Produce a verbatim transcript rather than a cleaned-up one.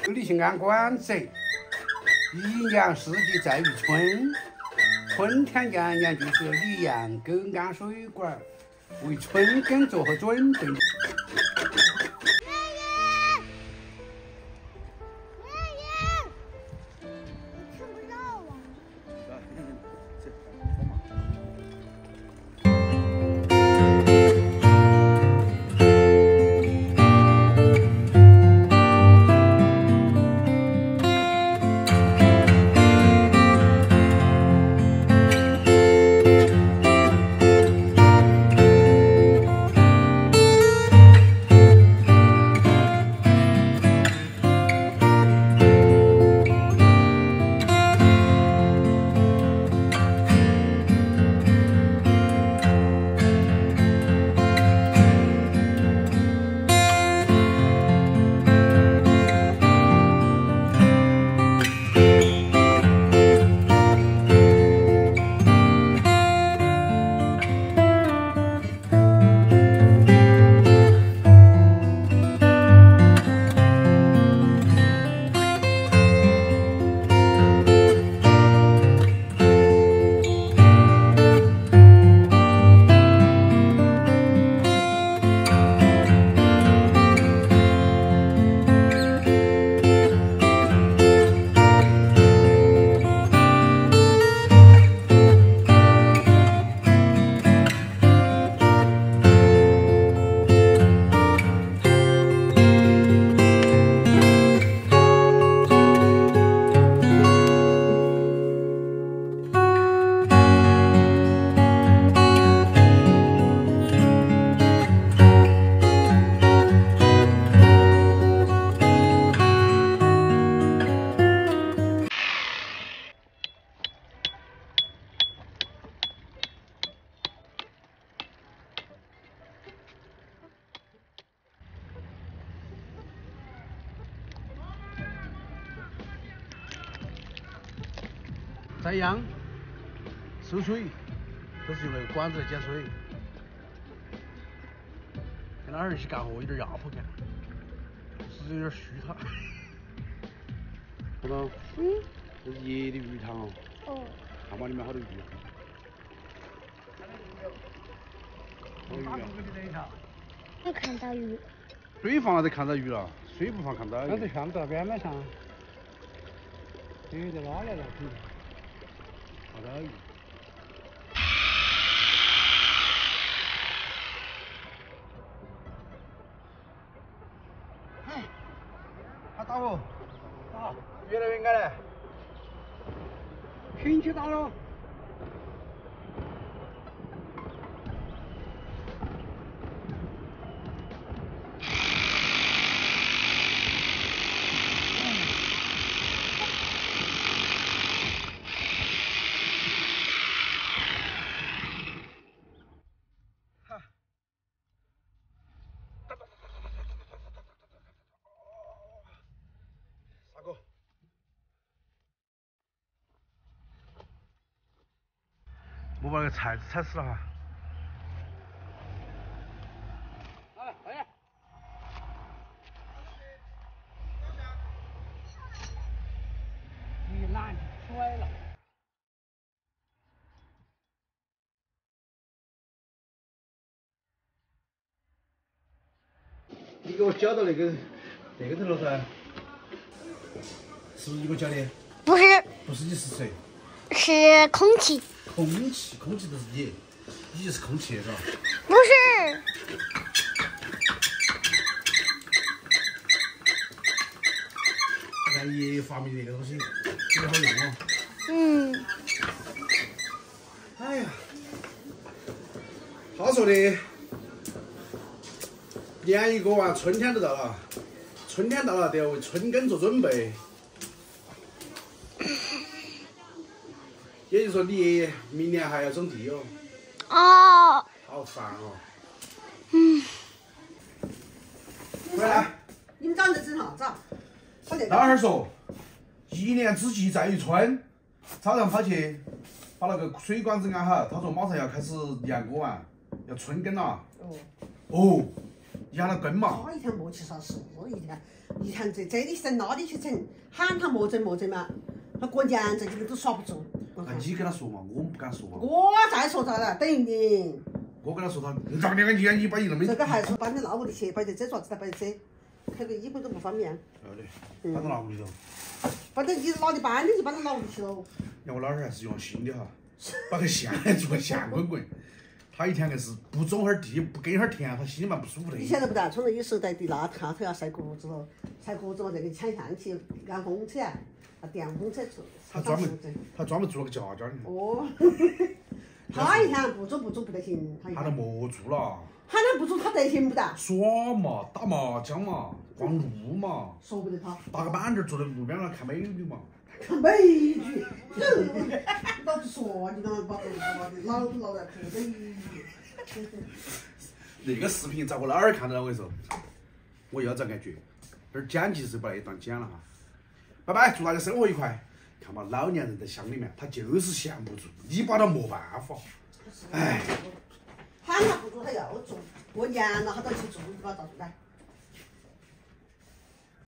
里去安管子，一年四季在于春。春天年年就是李养狗安水管，为春耕做好准备。 栽秧、收水，都是用那个管子来捡水。跟那儿一起干活有点压迫感，是有点虚他。看到？嗯。这是野的鱼塘哦。哦。看嘛，里面好多鱼。好多鱼啊！ 没看到鱼。 水放了就看到鱼了，水不放看不到鱼。 那就看不到边边上。鱼在哪来了？ 看到鱼。 哎，他打不？打，越来越矮了。平起打了。 莫把那个菜踩死了哈！ 哎哎，鱼腩甩了。 你给我搅到那个那个头了噻？是不是你给我搅的？ 不是， 不是你是谁？ 是空气。 空气，空气都是你，你就是空气，是吧？ 不是。 你看爷爷发明这个东西，特别好用哦。 嗯。 哎呀，他说的，年一过完，春天都到了，春天到了，得要为春耕做准备。也就是说，你爷爷明年还要种地哦。 哦。 好烦哦。 嗯。 回来。 你们长得真好，走。 老汉儿说，一年之计在于春。早上跑去把那个水管子安好，他说马上要开始晾锅完，要春耕了。哦。哦。 你喊他跟嘛。 他一天莫去啥事，一天一天这这里整那里去整，喊他莫整莫整嘛，他过年这几个都耍不住。 那你跟他说嘛，我们不敢说嘛。 我再说咋了？等于你。 我跟他说他，让两个你你把一那么。 这个还是把你拿屋里去，摆在这爪子，摆在这，开个衣柜都不方便。 要得，把他拿屋里头。 把这你拿的搬的就把它拿屋里去喽。 你看我老汉儿还是用心的哈，把个线做个线滚滚。他一天硬是不种哈儿地，不给哈儿田，他心里蛮不舒服的。 以前都不得，冲着有时候在地那下头要晒谷子喽，晒谷子嘛，这个抢下去按风车，啊电风车做。 他专门他专门做了个家家的。 哦。他一天不做不做不得行，他喊他莫做了。 喊他不做他得行不得？ 耍嘛，打麻将嘛，逛路嘛。 说不得他。 搭个板凳坐在路边上看美女嘛。 看美女，老子说你刚把把把的老老在看美女。 那个视频在我老二看到了，我跟你说，我又要这感觉，这儿剪辑是把那段剪了哈。拜拜，祝大家生活愉快。看嘛，老年人在乡里面，他就是闲不住，你把他没办法。哎。 喊他不做他要做，过年了他都去做，你把他做出来。